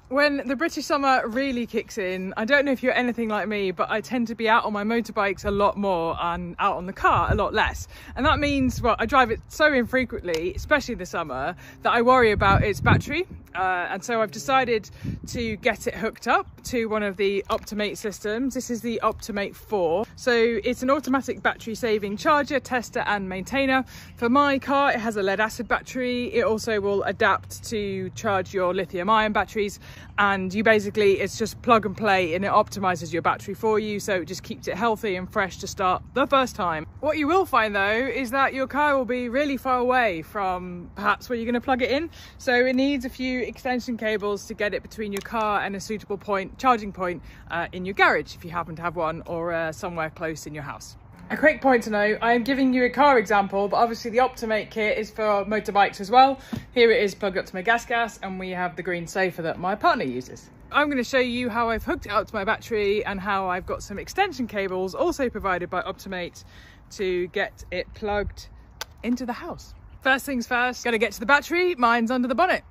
When the British summer really kicks in, I don't know if you're anything like me, but I tend to be out on my motorbikes a lot more and out on the car a lot less. And that means, well, I drive it so infrequently, especially in the summer, that I worry about its battery. And so I've decided to get it hooked up to one of the Optimate systems. This is the Optimate 4. So it's an automatic battery saving charger, tester and maintainer. For my car, it has a lead acid battery. It also will adapt to charge your lithium ion batteries. And you basically, it's just plug and play and it optimizes your battery for you. So it just keeps it healthy and fresh to start the first time. What you will find though, is that your car will be really far away from perhaps where you're going to plug it in. So it needs a few extension cables to get it between your car and a suitable charging point in your garage, if you happen to have one, or somewhere close in your house. A quick point to note, I am giving you a car example, but obviously the Optimate kit is for motorbikes as well. Here it is plugged up to my gas, and we have the green safer that my partner uses. I'm going to show you how I've hooked it up to my battery and how I've got some extension cables also provided by Optimate to get it plugged into the house. First things first, gotta get to the battery. Mine's under the bonnet.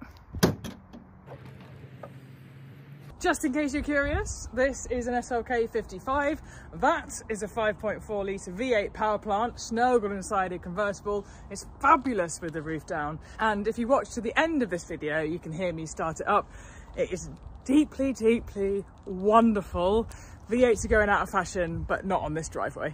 Just in case you're curious, this is an SLK 55. That is a 5.4 litre V8 power plant, snuggled inside a convertible. It's fabulous with the roof down. And if you watch to the end of this video, you can hear me start it up. It is deeply, deeply wonderful. V8s are going out of fashion, but not on this driveway.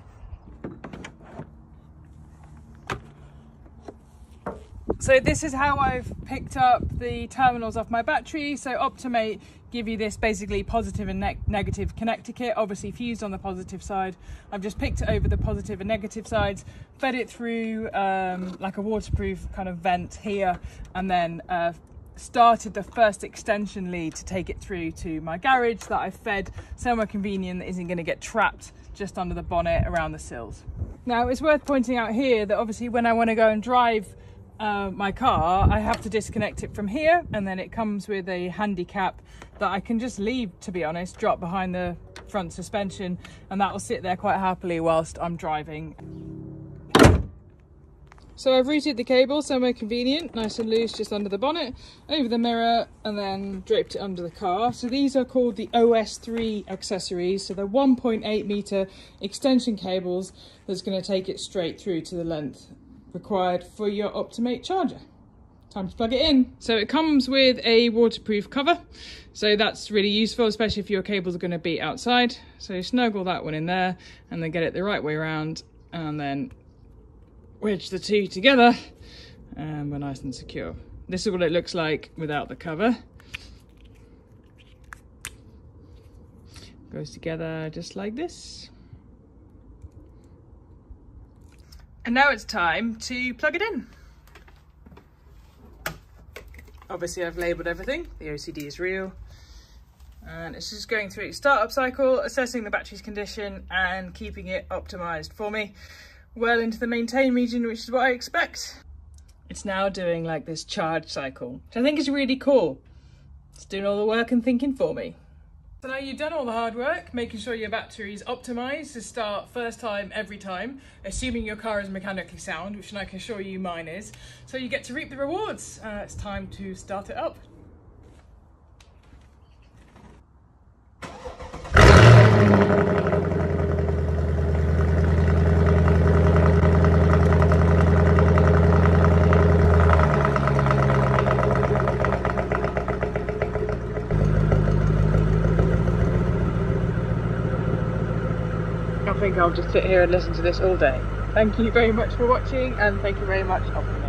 So this is how I've picked up the terminals off my battery. So Optimate give you this basically positive and negative connector kit, obviously fused on the positive side. I've just picked it over the positive and negative sides, fed it through like a waterproof kind of vent here, and then started the first extension lead to take it through to my garage that I've fed somewhere convenient that isn't going to get trapped just under the bonnet around the sills. Now it's worth pointing out here that obviously when I want to go and drive my car, I have to disconnect it from here, and then it comes with a handicap that I can just leave, to be honest, drop behind the front suspension, and that will sit there quite happily whilst I'm driving. So I've routed the cable somewhere convenient, nice and loose, just under the bonnet, over the mirror, and then draped it under the car. So these are called the OS3 accessories. So they're 1.8 metre extension cables that's going to take it straight through to the length required for your Optimate charger. Time to plug it in. So it comes with a waterproof cover, so that's really useful, especially if your cables are going to be outside. So snuggle that one in there and then get it the right way around, and then wedge the two together and we're nice and secure. This is what it looks like without the cover. Goes together just like this. And now it's time to plug it in. Obviously I've labelled everything, the OCD is real. And it's just going through its startup cycle, assessing the battery's condition and keeping it optimised for me well into the maintain region, which is what I expect. It's now doing like this charge cycle, which I think is really cool. It's doing all the work and thinking for me. So now you've done all the hard work, making sure your battery is optimised to start first time, every time, assuming your car is mechanically sound, which I can assure you mine is. So you get to reap the rewards. It's time to start it up. I think I'll just sit here and listen to this all day. Thank you very much for watching, and thank you very much, Optimate.